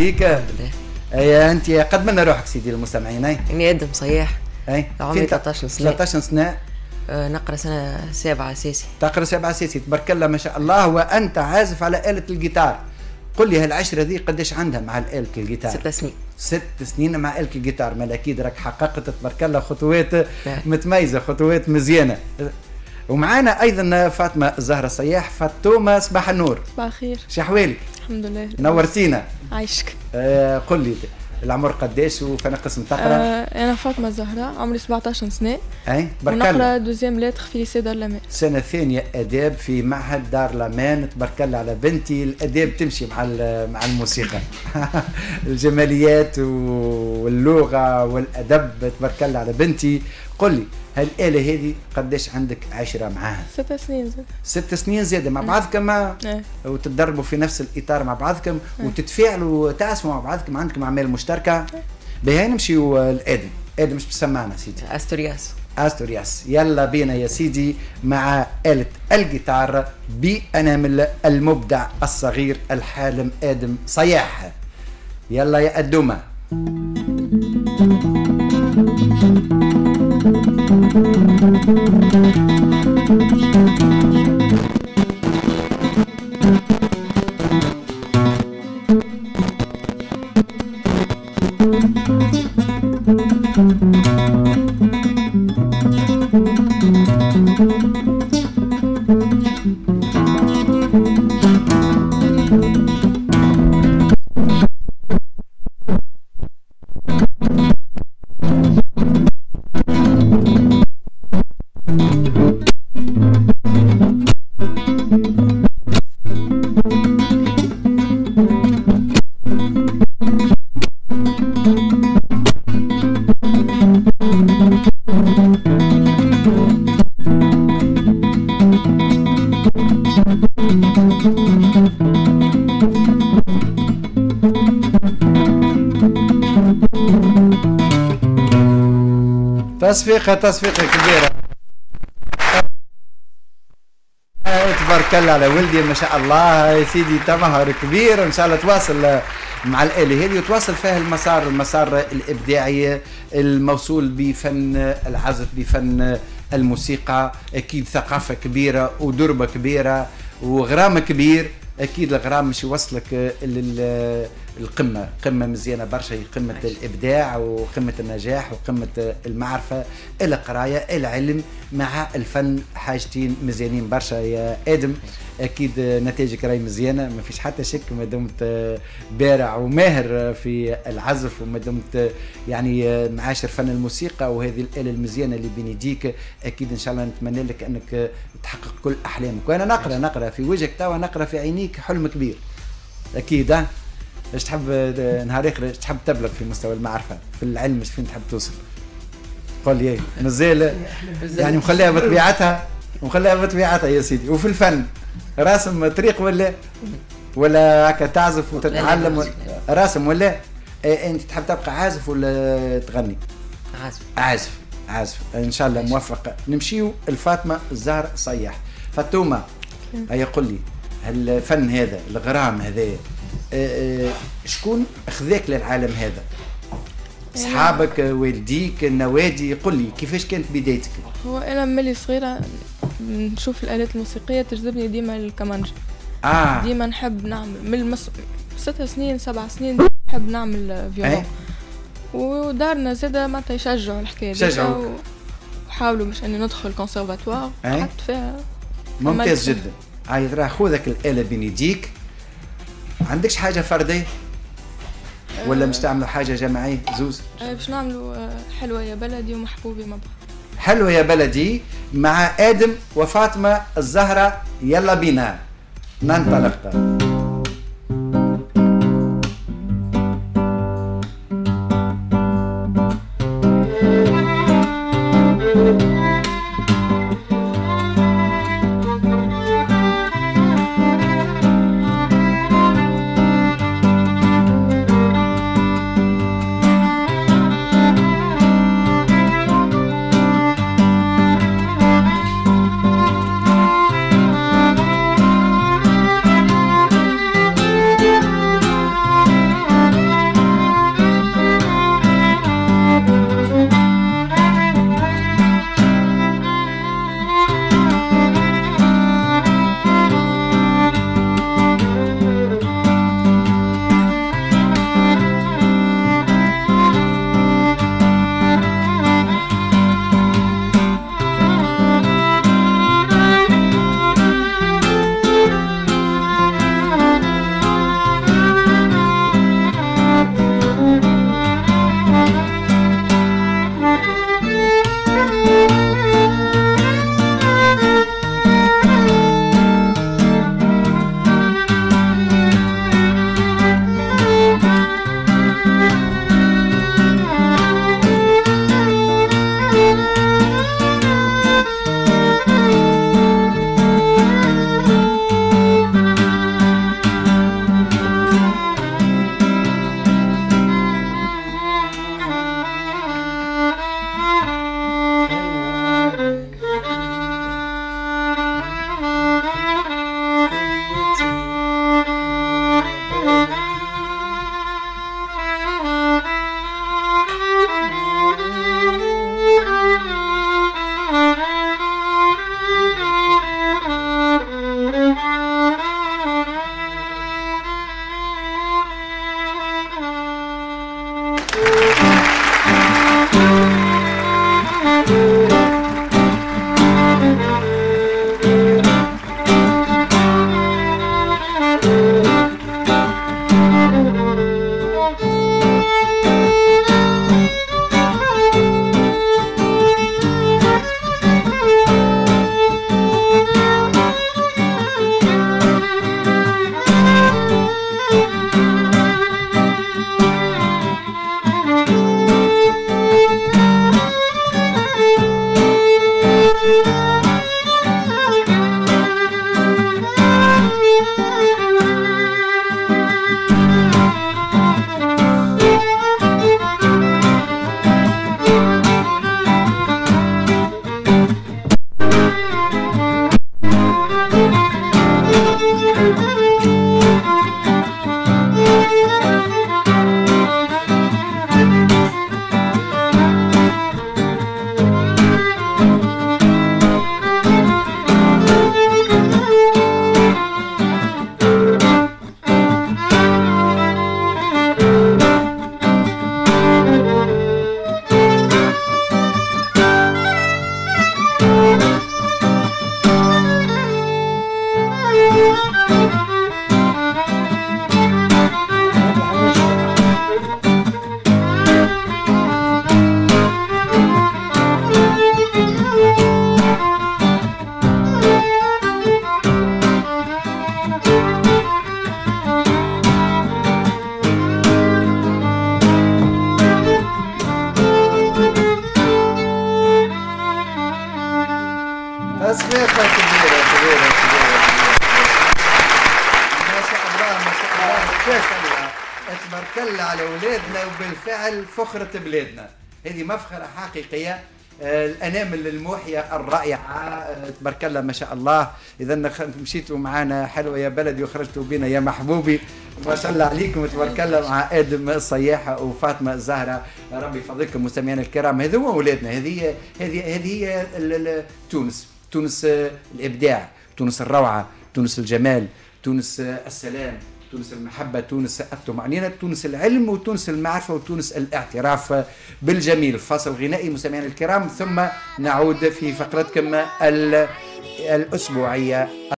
عليك. الحمد لله. اي انت قد منا روحك سيدي المستمعين. اني ادم صياح. اي عمري 13 سنه. 13 سنه. نقرا سنه 7 اساسي. تقرا 7 اساسي، تبارك الله ما شاء الله. وانت عازف على آلة الجيتار. قل لي هالعشره ذي قداش عندها مع آلة الجيتار؟ 6 سنين. 6 سنين مع آلة الجيتار، ما اكيد راك حققت تبارك الله خطوات متميزه، خطوات مزيانه. ومعانا ايضا فاطمه الزهره صياح. فاطمه صباح النور. صباح الخير. شحوالك؟ الحمد لله. نورتينا. عايشك. قل لي العمر قداش وفين قسم تقرا؟ انا فاطمه الزهراء، عمري 17 سنه. اي تبارك الله. ونقرا دوزيام لاتر في ليسي دار لامان. سنه ثانيه اداب في معهد دار لامان. تبارك الله على بنتي، الاداب تمشي مع الموسيقى. الجماليات واللغه والادب تبارك الله على بنتي. قل لي هالآلة هذه قداش عندك عشرة معاها؟ 6 سنين زاد. 6 سنين زادة مع بعضكم؟ وتتدربوا في نفس الإطار مع بعضكم وتتفاعلوا وتعزفوا مع بعضكم، عندكم أعمال مشتركة. بهاي نمشيوا لآدم. آدم مش بسمعنا سيدي؟ أستورياس. يلا بينا يا سيدي مع آلة الجيتار بأنامل المبدع الصغير الحالم آدم صياح. يلا يا أدومة. تصفيقة كبيرة. تبارك الله على ولدي ما شاء الله يا سيدي، تمهر كبير وان شاء الله تواصل مع الآلة هذه وتواصل فيها المسار الإبداعي الموصول بفن العزف، بفن الموسيقى. أكيد ثقافة كبيرة ودربة كبيرة وغرام كبير. أكيد الغرام مش يوصلك القمة، قمة مزيانة برشا، قمة الإبداع وقمة النجاح وقمة المعرفة. القراية، العلم مع الفن حاجتين مزيانين برشا يا آدم. أكيد نتائجك راهي مزيانة، ما فيش حتى شك، ما دمت بارع وماهر في العزف وما دمت يعني معاشر فن الموسيقى وهذه الآلة المزيانة اللي بين يديك. أكيد إن شاء الله نتمنى لك أنك تحقق كل أحلامك. وأنا نقرأ في وجهك توا، نقرأ في عينيك حلم كبير. أكيد ايش تحب نهار اخر، ايش تحب تبلغ في مستوى المعرفة في العلم، ايش فين تحب توصل؟ قول لي مازال يعني مخليها بطبيعتها يا سيدي. وفي الفن راسم طريق ولا هكا تعزف وتتعلم؟ راسم ولا انت تحب تبقى عازف ولا تغني؟ عازف ان شاء الله موفق. نمشيو الفاطمة الزهر صياح. فاطمة هيا قل لي الفن هذا، الغرام هذا، شكون اخذاك للعالم هذا؟ اصحابك، والديك، النوادي؟ قل لي كيفاش كانت بدايتك؟ هو انا ملي صغيره نشوف الالات الموسيقيه تجذبني ديما الكمانجا. ديما نحب نعمل من 6 سنين 7 سنين نحب نعمل فيولون. ودارنا زاده معناتها يشجعوا الحكايه دي وحاولوا باش اني ندخل الكونسيرفاتوار. قعدت فيها ممتاز جدا. عايز راه خذك الآلة بين يديك. عندكش حاجة فردية ولا مش تعملوا حاجة جماعية زوز؟ باش نعملوا حلوة يا بلدي ومحبوبي مع بعض. حلوة يا بلدي مع آدم وفاطمة الزهرة. يلا بينا ننطلق. تبارك الله على اولادنا، وبالفعل فخرة بلادنا، هذه مفخرة حقيقية. الانامل الموحيه الرائعه تبارك الله ما شاء الله. اذا مشيتوا معنا حلوه يا بلدي وخرجتوا بنا يا محبوبي، ما شاء الله عليكم تبارك الله، مع ادم الصياحه وفاطمه الزهراء، ربي يفضلكم مستمعينا الكرام. هذو اولادنا، هذه هي تونس الابداع، تونس الروعه، تونس الجمال، تونس السلام، تونس المحبة، تونس الطمأنينة، تونس العلم، وتونس المعرفة، وتونس الاعتراف بالجميل. فاصل غنائي مستمعينا الكرام، ثم نعود في فقرتكم الأسبوعية.